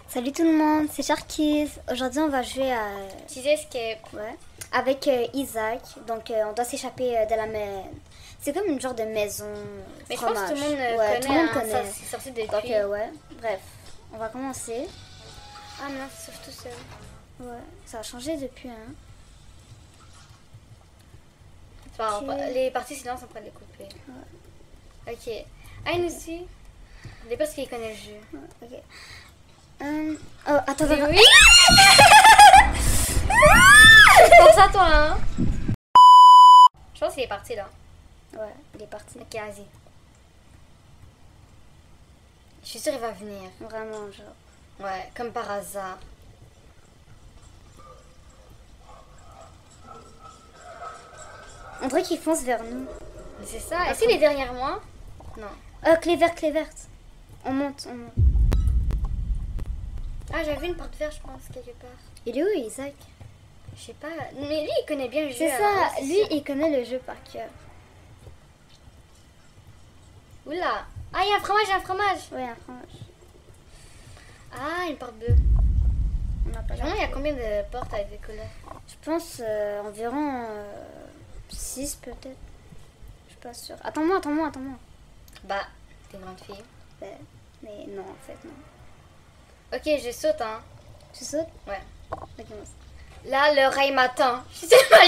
Salut tout le monde, c'est Sharkies. Aujourd'hui on va jouer à Cheese Escape. ouais, avec Isaac. Donc on doit s'échapper de la maison. C'est comme une genre de maison Mais fromage. je pense que tout le monde ouais, connaît. tout le monde Ça, connaît. c'est sorti depuis. Donc ouais, bref, on va commencer. Ah non, ça sauve tout seul. Ouais, ça a changé depuis hein. C'est pas grave, Ok. les parties silences, on pourrait les couper. Ouais. Ok. Aïe aussi. Je sais pas ce qu'il connaît le jeu. Ouais, ok. Oh, attends, Oui, attends. oui. Pense à toi, hein. Je pense qu'il est parti là. Ouais, il est parti. Ok, vas-y. Je suis sûre qu'il va venir. Vraiment, genre. Ouais, comme par hasard. On dirait qu'il fonce vers nous. Mais c'est ça. Est-ce qu'il est derrière moi? Non. Clé verte. On monte. Ah, j'avais une porte verte, je pense, quelque part. Il est où Isaac? Je sais pas. Mais lui, il connaît bien le jeu. C'est alors, ça, ouais, lui sûr. il connaît le jeu par cœur. Oula. Ah, il y a un fromage. Ouais, un fromage. Ah, une porte bleue. On n'a pas Vraiment, il y a la- combien de portes avec des couleurs? Je pense environ 6 peut-être. Je suis pas sûre. Attends-moi. Bah, t'es une grande fille. Mais non, en fait, non. Ok, je saute, hein. Tu sautes? Ouais. Ok, moi aussi. Là, le rail m'attend. Je sais pas,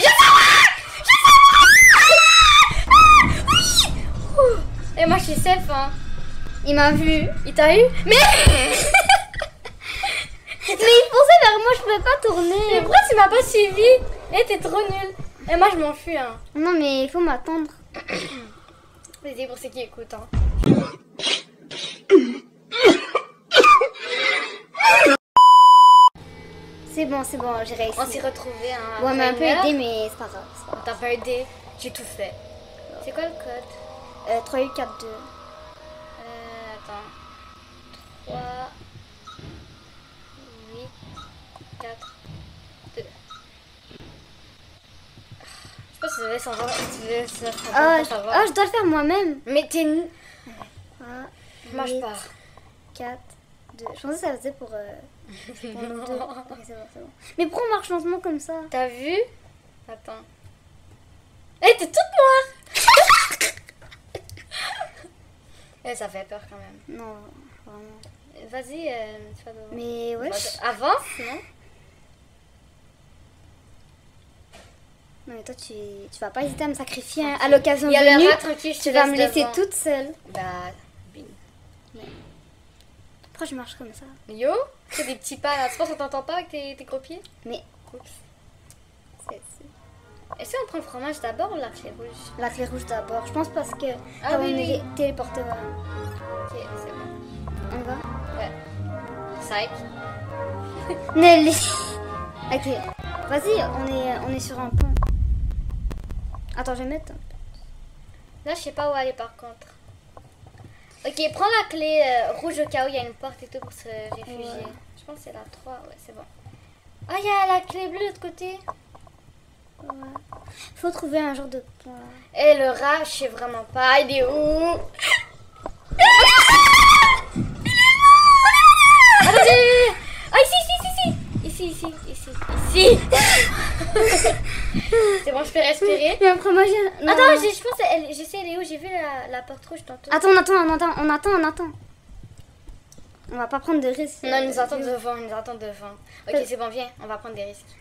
Et moi, je suis safe, hein. Il m'a vu. Il t'a eu? Mais Mais il fonçait vers moi, je pouvais pas tourner. Mais pourquoi tu m'as pas suivi? Eh, t'es trop nulle. Et moi, je m'enfuis, hein. Non, mais il faut m'attendre. Vas-y, pour ceux qui écoutent, hein. C'est bon, j'ai réussi. On s'est retrouvés, hein. Ouais, mais un après peu une heure. aidé, mais c'est pas grave. On t'a pas aidé. J'ai tout fait. C'est quoi le code? 3U 4 2. Attends. 3, 8, 4, 2. Je pense que tu devais savoir. Tu devais savoir. Je dois le faire moi-même. Mais t'es nul. Moi, je 8, pars. 4, 2. Je pensais que ça faisait pour nous deux. Ok, c'est bon. Mais pourquoi on marche lentement comme ça? T'as vu? Attends. Eh, t'es toute noire! Eh, ça fait peur quand même. Non, vraiment. Vas-y, tu vas devoir. Mais wesh. Avance, non? Non, mais toi, tu vas pas hésiter à me sacrifier hein, à l'occasion Il y a le venue. rat tranquille, je te Tu vas me laisse laisser devant. toute seule. Bah, bing. Pourquoi je marche comme ça? Yo, fais des petits pas là. Tu penses qu'on t'entend pas avec tes gros pieds? Mais Oups. c'est Est-ce qu'on prend le fromage d'abord ou la clé rouge? la clé rouge d'abord. Je pense parce que Ah comme oui, on oui. est téléporté, voilà. Ok, c'est bon. On va. Ouais. Psych. Nelly. Ok. Vas-y, on est sur un pont. Attends, je vais mettre. Là, je sais pas où aller par contre. Ok, prends la clé rouge au cas où il y a une porte et tout pour se réfugier. Ouais. Je pense que c'est la 3. Ouais, c'est bon. Ah, il y a la clé bleue de l'autre côté. Ouais. Faut trouver un genre de pont. Et le rat, je sais vraiment pas. Il est où? Attendez. Ah, ici. C'est bon, je peux respirer. Il y a un fromage. Non. Attends, je pense je sais elle est où. J'ai vu la porte rouge tantôt. Attends, on attend. On va pas prendre de risques. Non, ils nous attendent devant. Ok, c'est bon, viens, on va prendre des risques.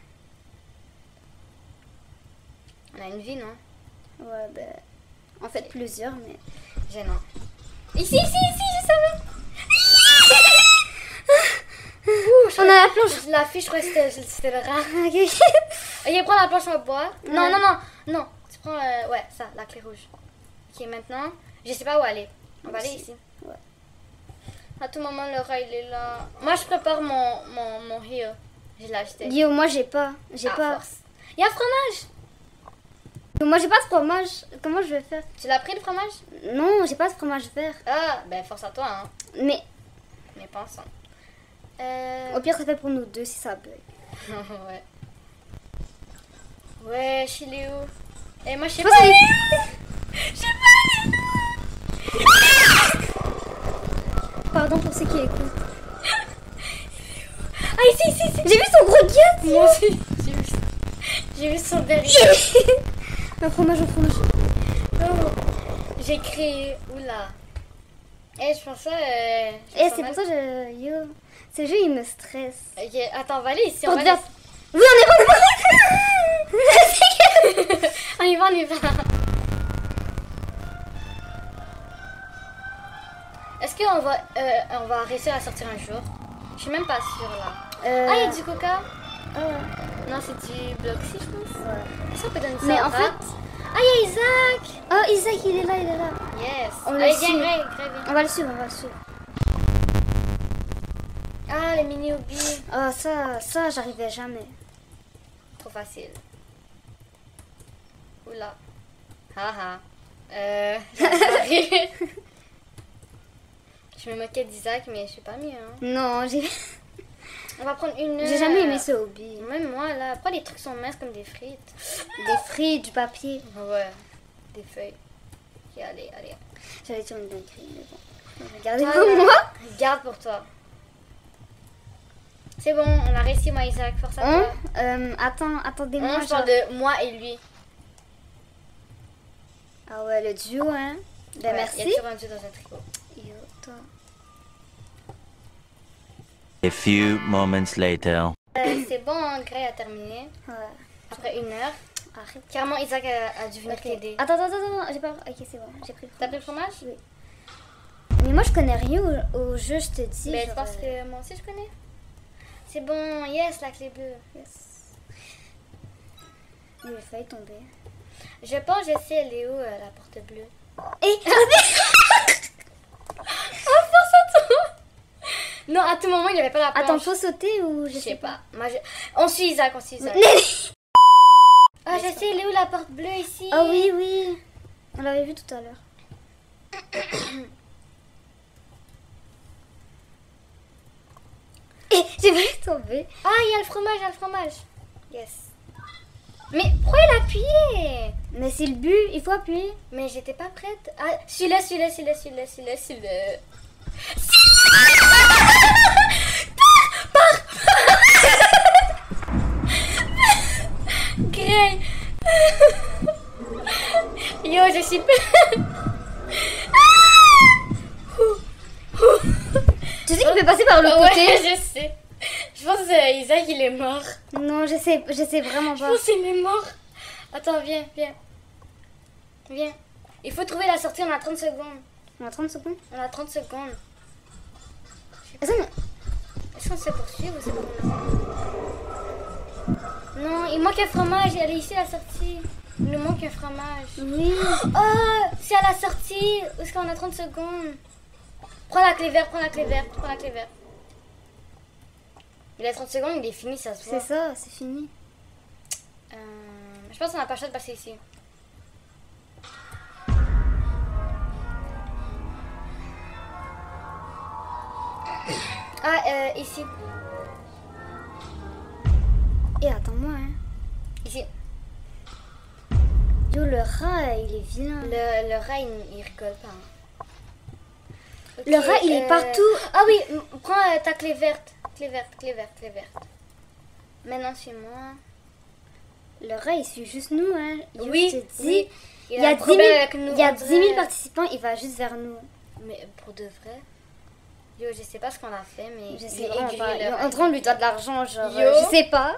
On a une vie, non? Ouais, ben. En fait, plusieurs, mais. Gênant. Ici, je savais. On a la planche. La fiche, je crois que c'était le rat. Ok. Ok, prends la planche en bois. Non, Ouais. non. Tu prends, ouais, ça, la clé rouge. Ok, maintenant, je sais pas où aller. On va aller ici. Ouais. À tout moment, le rat, il est là. Moi, je prépare mon heal. Je l'ai acheté. Yo, moi j'ai pas. À force. Il y a un fromage. Moi j'ai pas de fromage. Comment je vais faire? Tu l'as pris, le fromage? Non, j'ai pas de fromage vert. Ah, ben force à toi, hein. Mais Mais pensons. au pire, ça fait pour nous deux si ça bug. Ouais. Ouais, je suis où? Et moi, je sais Je pas. pense Je sais pas. Pardon pour ceux qui écoutent. Ah, ici. J'ai vu son gros gars. Moi aussi. J'ai vu son derrière. Un fromage. Oh, j'ai créé. Oula. Eh, je pense ça. C'est pour ça que yo. Ce jeu, il me stresse. Ok, attends, on va aller ici. Pour On va dire... aller... Oui, on est bon. On y va. Est-ce qu'on va, on va réussir à sortir un jour? Je suis même pas sûre là. Ah, il y a du coca? Non, c'est du Bloxy, je pense. Ouais. Est-ce qu'on peut donner ça Mais au en rat? fait... Ah, il y a Isaac! Oh, Isaac, il est là. Yes! On le Allez, suit. viens, viens. On va le suivre. Ah, les mini hobbies. Oh, ça, j'arrivais jamais. Trop facile. Oula. Je me moquais d'Isaac, mais je sais pas mieux. Hein. Non, On va prendre une... j'ai jamais aimé ce hobby. Même moi, là. Pourquoi les trucs sont minces comme des frites? Des frites, du papier. Ouais. Des feuilles. Ok, allez. J'allais dire une dinguerie, mais bon. Regardez Ah, pour là. moi. Garde pour toi. C'est bon, on a réussi, moi, Isaac. Force à toi. Attendez-moi. Je parle de moi et lui. Ah ouais, le duo, hein. Ben Ouais, merci. Il y a toujours un duo dans un tricot. Yo, toi. A few moments later. C'est bon, Gray a terminé. Ouais. Après 1 heure. Arrête. Carrément, Isaac a dû venir Ok. t'aider. Attends, j'ai pas... Ok, c'est bon, j'ai pris le T'as pris le fromage? Oui. Mais moi, je connais rien au jeu, je te dis. Mais genre, je pense que moi aussi je connais. C'est bon, yes, la clé bleue. Yes. Il a failli tomber. Je pense, je sais, elle est où, la porte bleue? Et... Oh, force à toi! Non, à tout moment, il n'y avait pas la planche. Attends, faut sauter ou je sais pas. Moi, on suit Isaac, Ah, je sais, elle est où la porte bleue ici? Oh oui. On l'avait vu tout à l'heure. Et j'ai failli tomber. Ah, il y a le fromage, Yes. Mais pourquoi il a appuyé? Mais c'est le but, il faut appuyer. Mais j'étais pas prête. Ah, celui-là. Grey. Yo, je suis Tu sais qu'il peut passer par le côté. Ouais, je sais. Je pense que Isaac, il est mort. Non, je sais vraiment Je pas. pense qu'il est mort. Attends, viens. Il faut trouver la sortie, on a 30 secondes. On a 30 secondes. On a 30 secondes. Attends, mais... Est-ce qu'on se poursuit ou c'est pas bon? Non, il manque un fromage. Elle est ici la sortie. Il nous manque un fromage. Oui. Oh, c'est à la sortie. Où est-ce qu'on a 30 secondes? Prends la clé verte. Il a 30 secondes, il est fini, ça se voit. C'est ça, c'est fini. Je pense qu'on n'a pas le choix de passer ici. Ah, ici. Et attends-moi, hein. Ici. Yo, le rat, il est vilain. Le rat, il rigole pas. Hein. Ok, Le rat, il est partout. Ah oui, prends ta clé verte. Clé verte. Maintenant, suis-moi. Le rat, il suit juste nous, hein. Yo, Oui, je te dis. oui. Il y a 10 000, il y a 10 000 participants, il va juste vers nous. Mais pour de vrai? Yo, je sais pas ce qu'on a fait, mais... Je il sais est vraiment aigri, pas. le Yo, rat. en train, on lui doit de l'argent, genre. Yo. Je sais pas.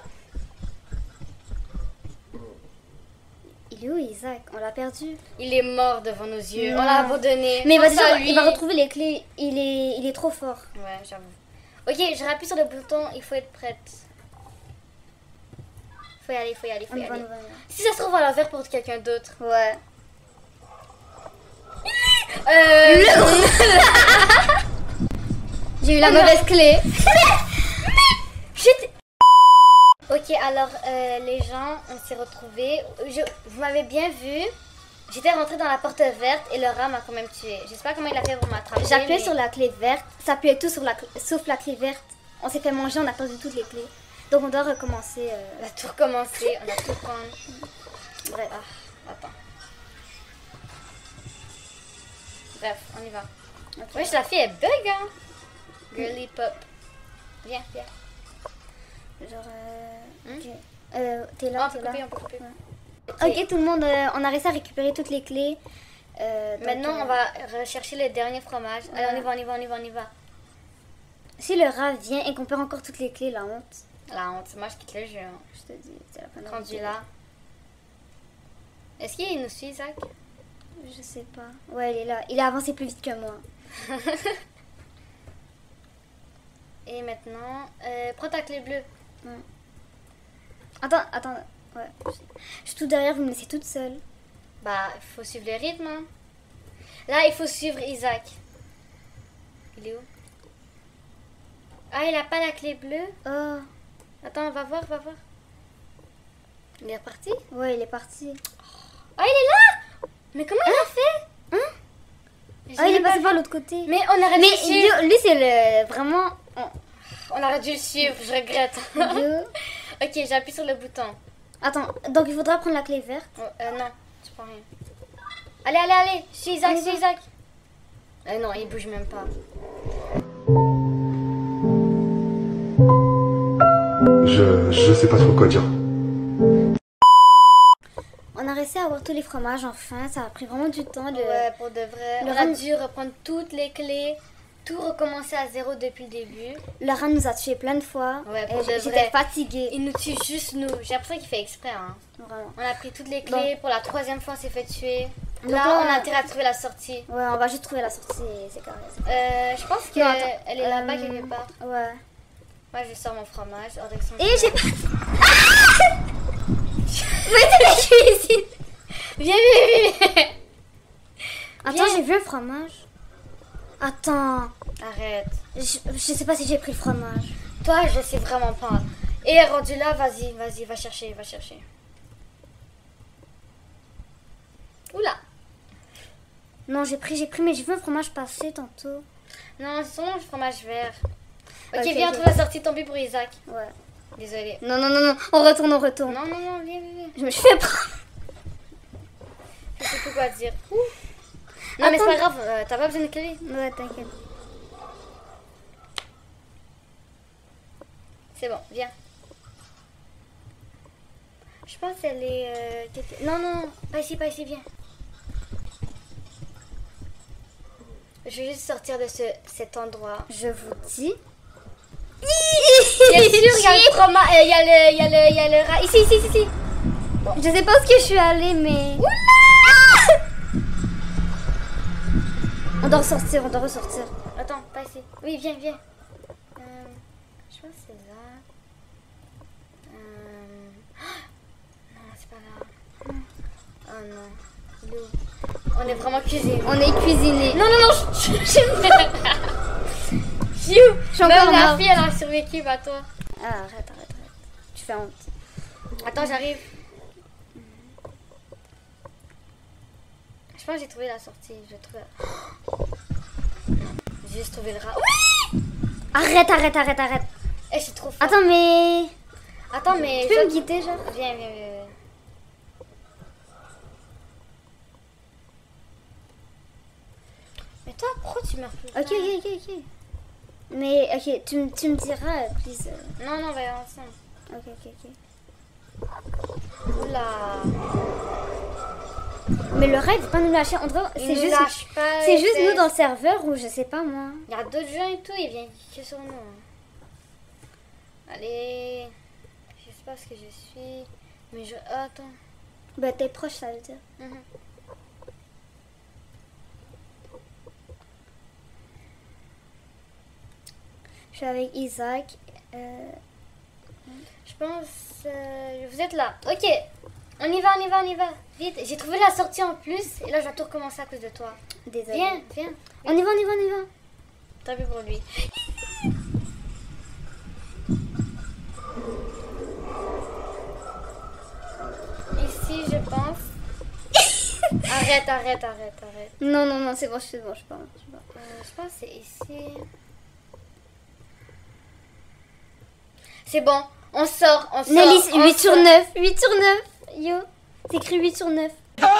Il est où, Isaac? On l'a perdu. Il est mort devant nos yeux. Non. On l'a abandonné. Mais Pense à lui. il va retrouver les clés. Il est trop fort. Ouais, j'avoue. Ok, je rappuie sur le bouton. Il faut être prête. Faut y aller. On y va. Si ça se trouve à l'envers pour quelqu'un d'autre. Ouais. J'ai eu la mauvaise clé. Ok, alors les gens, on s'est retrouvés. Vous m'avez bien vu. J'étais rentrée dans la porte verte et le rat m'a quand même tué. Je sais pas comment il a fait pour m'attraper. J'ai appuyé mais- sur la clé verte. Ça appuyait tout sauf la clé verte. On s'est fait manger, on a perdu toutes les clés. Donc on doit recommencer. On a tout recommencé, on a tout prendre. Bref. Attends. Bref, on y va. Ok. Wesh, la fille est bug, hein. Girly pop. Viens. Genre... Hmm? ok. T'es Ah, là, on peut t'es là. couper, on peut couper. Ok, tout le monde, on a réussi à récupérer toutes les clés. Maintenant, on va rechercher le dernier fromage. Allez, on y va, on y va, on y va, on y va. Si le rat vient et qu'on perd encore toutes les clés, la honte. La honte, moi je quitte le jeu. Hein. Je te dis, c'est la fin de la Rendu vidéo. là. Est-ce qu'il nous suit, Isaac? Je sais pas. Ouais, il est là. Il a avancé plus vite que moi. Et maintenant, prends ta clé bleue. Attends. Ouais. Je suis tout derrière, vous me laissez toute seule. Bah, il faut suivre le rythme. Hein. Là, il faut suivre Isaac. Il est où? Ah, il a pas la clé bleue. Oh. Attends, va voir, va voir. Il est reparti? Ouais, il est parti. Ah, il est là! Mais comment il a fait? Je Ah, il l'ai est pas passé vu. par l'autre côté. Mais on aurait dû Mais le suivre. lui, c'est le... Vraiment... On aurait dû le suivre, je regrette. Yo. Ok, j'appuie sur le bouton. Attends, donc il faudra prendre la clé verte. Oh, non, tu prends rien. Allez, allez, allez! Suis Isaac, On y suis va. Isaac! Non, il bouge même pas. Je sais pas trop quoi dire. On a réussi à avoir tous les fromages enfin. Ça a pris vraiment du temps. Ouais, pour de vrai. le On a rat- dû reprendre toutes les clés, tout recommencer à zéro depuis le début. Le rat nous a tués plein de fois. Ouais, Et pour de j'étais vrai. fatiguée. Il nous tue juste nous. J'ai l'impression qu'il fait exprès. Hein. Vraiment. On a pris toutes les clés. Pour la 3e fois, on s'est fait tuer. Donc Là, là, on a intérêt à trouver la sortie. Ouais, on va juste trouver la sortie et c'est carré. Je pense Non, attends. qu'elle est là-bas quelque part. Ouais. Moi, je sors mon fromage. Hors d'action. Et j'ai pas... Mais t'es la cuisine. Viens, viens, viens. Attends, Viens. j'ai vu le fromage. Attends. Arrête. Je sais pas si j'ai pris le fromage. Toi, je sais vraiment pas. Et rendu là, vas-y, vas-y, va chercher, va chercher. Oula. Non, j'ai pris, mais j'ai vu un fromage passer tantôt. Non, c'est sûrement le fromage vert. Ok, Ok, viens, ok. trouve la sortie, tant pis pour Isaac. Ouais. Désolée. Non, non, non, non. On retourne. Non, non, non, viens, viens, viens. Je me suis fait prendre. Je sais plus quoi dire. Non, mais c'est Attends. pas grave, t'as pas besoin de clé. Ouais, t'inquiète. C'est bon, viens. Je pense qu'elle est... Non, non, pas ici, viens. Je vais juste sortir de cet endroit. Je vous dis. Bien sûr, il y a le fromage, il y a le rat. Ici, ici, ici, ici. Je sais pas où est-ce que je suis allée, mais. On doit ressortir, on doit ressortir. Attends, pas ici. Oui, viens, viens. Je pense que c'est là. Non, c'est pas là. Oh non. Il est où? On est vraiment cuisinés. On est cuisiné. Non, non, non, je suis suis encore Même la morte. fille, elle a survécu, à toi. Ah, arrête. Tu fais honte. Attends, j'arrive. Je pense que j'ai trouvé la sortie. Je vais trouver... J'ai juste trouvé le rat. Oui! Arrête. Eh, je suis trop forte. Attends, mais. Attends, mais... Tu peux me quitter, genre? Viens, viens, viens. Mais toi, pourquoi tu meurs plus Ok. Mais, ok, tu me diras, please. Non, non, on va y aller ensemble. Ok. Oula. Mais le raid, il va pas nous lâcher. On dirait. Il C'est nous juste. lâche pas. C'est juste les nous dans fesses. le serveur ou je sais pas moi. Il y a d'autres gens et tout, ils viennent que sur nous. Hein. Allez. Je sais pas ce que je suis. Mais je... Oh, attends. Bah, t'es proche, ça veut dire. Mhm. Je suis avec Isaac. Je pense... vous êtes là. Ok. On y va. Vite. J'ai trouvé la sortie en plus. Et là, je vais tout recommencer à cause de toi. Désolée. Viens. On y va. Tant pis pour lui. Ici, je pense. Arrête. Non, c'est bon, je sais pas. Je pense que c'est ici. C'est bon. On sort. Nelly, on 8 sur sort. 9. 8 sur 9. Yo, c'est écrit 8 sur 9.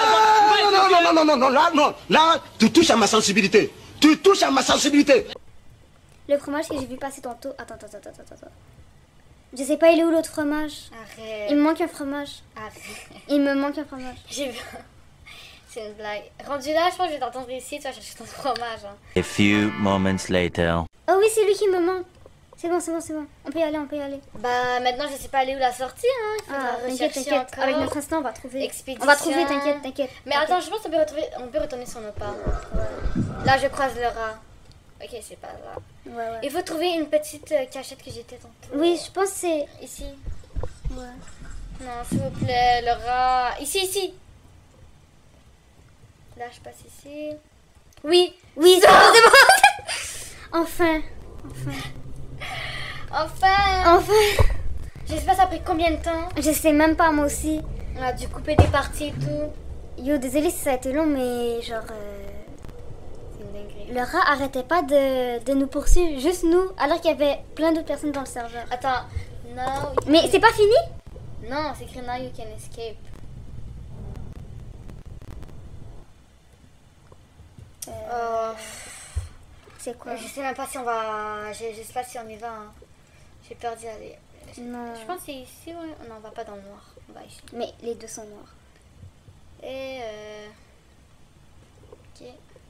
Là, tu touches à ma sensibilité. Le fromage que j'ai vu passer tantôt. Attends. Je sais pas, il est où l'autre fromage? Arrête. Il me manque un fromage. Arrête. Il me manque un fromage. J'ai C'est une blague. Rendu là, je pense que je vais t'entendre ici, tu vas chercher ton fromage. Hein. A few moments later. Oh oui, c'est lui qui me manque. C'est bon, c'est bon, c'est bon. On peut y aller, on peut y aller. Bah maintenant je sais pas aller où la sortie. Hein. Il faudra T'inquiète, rechercher t'inquiète. encore. Avec notre instant, on va trouver. Expédition. On va trouver, t'inquiète, t'inquiète. Mais attends, je pense qu'on peut retourner sur nos pas. Là, je croise le rat. Ok, c'est pas là. Ouais, ouais. Il faut trouver une petite cachette que j'étais tantôt. Oui, je pense que c'est... Ici. Ouais. Non, s'il vous plaît, le rat. Ici, ici. Là, je passe ici. Oui. Oui, c'est bon, c'est bon. Enfin. Enfin. Enfin. Je sais pas, ça a pris combien de temps. Je sais même pas, moi aussi. On a dû couper des parties et tout. Yo, désolé si ça a été long, mais genre... C'est une dinguerie. Le rat arrêtait pas de nous poursuivre, juste nous, alors qu'il y avait plein d'autres personnes dans le serveur. Attends. Now. Mais c'est pas fini? Non, c'est écrit now you can escape. Oh. C'est quoi? Je sais même pas si on va. Je sais pas si on y va. Hein. J'ai peur d'y aller. Non. Je pense que c'est ici, ouais. Non, on va pas dans le noir. On va ici. Mais les deux sont noirs. Et ok.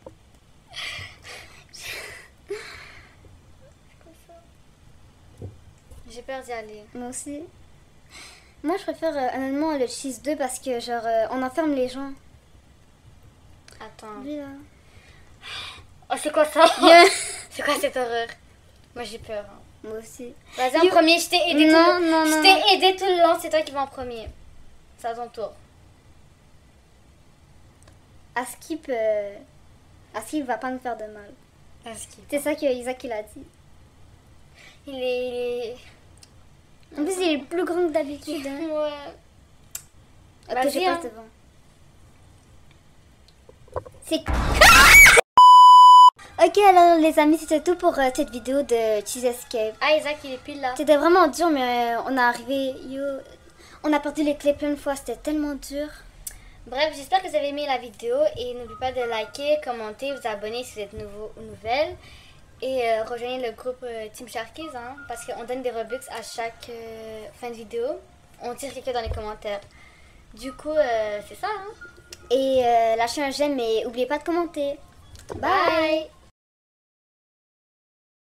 C'est quoi ça? J'ai peur d'y aller. Moi aussi. Moi, je préfère honnêtement le cheese 2 parce que genre on enferme les gens. Attends. Lui là. Oh, c'est quoi ça? Yeah. C'est quoi cette horreur? Moi j'ai peur. Hein. Moi aussi. Vas-y en premier, je t'ai aidé Non, tout le... non, Je non. t'ai aidé tout le long, c'est toi qui vas en premier. C'est à ton tour. Askip va pas nous faire de mal. Askip. C'est ça que Isaac il a dit. Il est... En plus, il est plus grand que d'habitude. Hein. Ouais. Ok, Vas-y, je passe hein. devant. C'est... Ok, alors les amis, c'était tout pour cette vidéo de Cheese Escape. Ah, Isaac, il est pile là. C'était vraiment dur, mais on est arrivé. On a perdu les clés plein de fois, c'était tellement dur. Bref, j'espère que vous avez aimé la vidéo et n'oubliez pas de liker, commenter, vous abonner si vous êtes nouveau ou nouvelle. Et rejoignez le groupe Team Sharkies, hein, parce qu'on donne des Robux à chaque fin de vidéo. On tire quelqu'un dans les commentaires. Du coup, c'est ça. Hein. Et lâchez un j'aime et n'oubliez pas de commenter. Bye.